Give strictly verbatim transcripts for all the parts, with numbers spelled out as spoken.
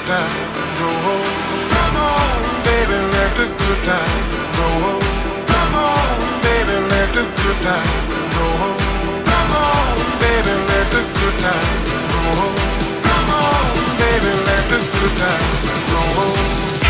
time go home. Come on, baby, let the good time go home. Come on, baby, let the good time go home. Come on, baby, let the good time go home. Come on, baby, let the good time go home.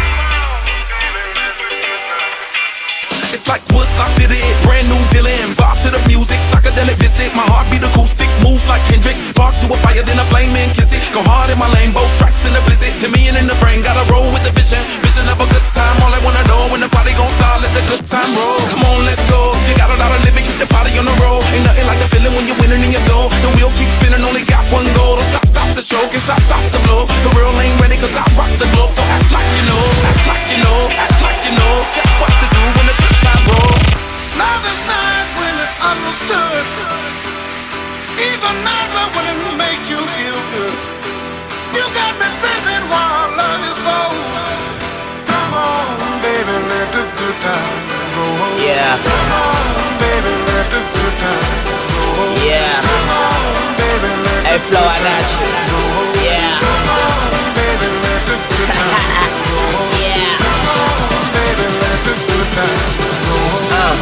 It's like Woodstock did it, brand new villain. Bob to the music, psychedelic visit. My heartbeat acoustic, moves like Hendrix. Spark to a fire, then a flame and kiss it. Go hard in my lane, both strikes in the blizzard. To me and in the brain, gotta roll with the vision. Vision of a good time, all I wanna know. When the party gon' start, let the good time roll. Come on, let's go. You got a lot of living, keep the party on the road. Ain't nothing like the feeling when you're winning in your soul. The wheel keeps spinning, only got one goal. Don't stop, stop the show, can't stop, stop the flow. The world ain't ready, cause I rock the globe. So act like you know, act like you know, act like you know just what to do when the good time roll. Love is nice when it's understood. Even nicer when it makes you feel good. You got me thinking while love is so. Come on, baby, let the good time go home. Yeah. Come on, baby, let the good time go home. Yeah. Come on, baby, let the Hey, Flo, I good got time you. go home. Yeah. Come on, baby, let the good time go home. Yeah. Come on, baby, let the good time go home. Uh.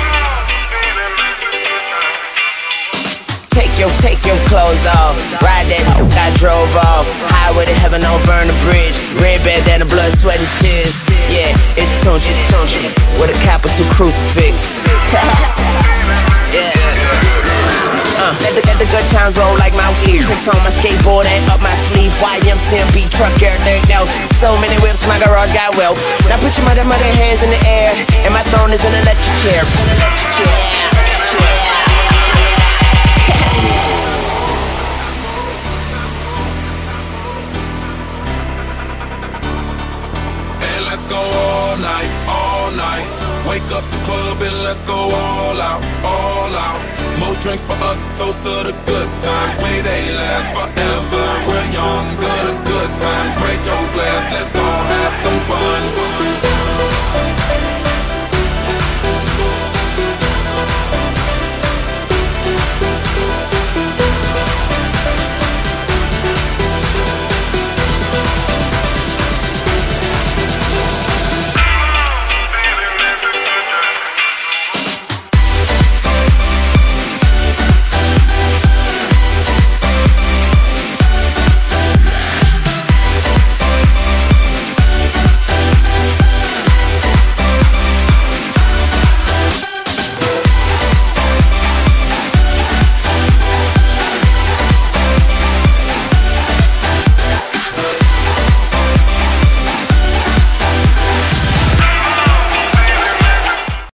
Take your, take your clothes off. Ride that I drove off. Highway to heaven, don't burn the bridge. Red bandana, blood, sweat, and tears. Yeah, it's Tunchi, Tunchi with a capital crucifix. Yeah. Uh, let, the, let the good times roll like my weed. Tricks on my skateboard and up my sleeve. Y M C M B truck, everything else. So many whips, my garage got whelps. Now put your mother, mother hands in the air, and my throne is an electric chair. Yeah. And let's go all night, all night. Wake up the club and let's go all out, all out. More drinks for us, toast to the good times. May they last forever. We're young to the good times. Raise your glass, let's all have some fun.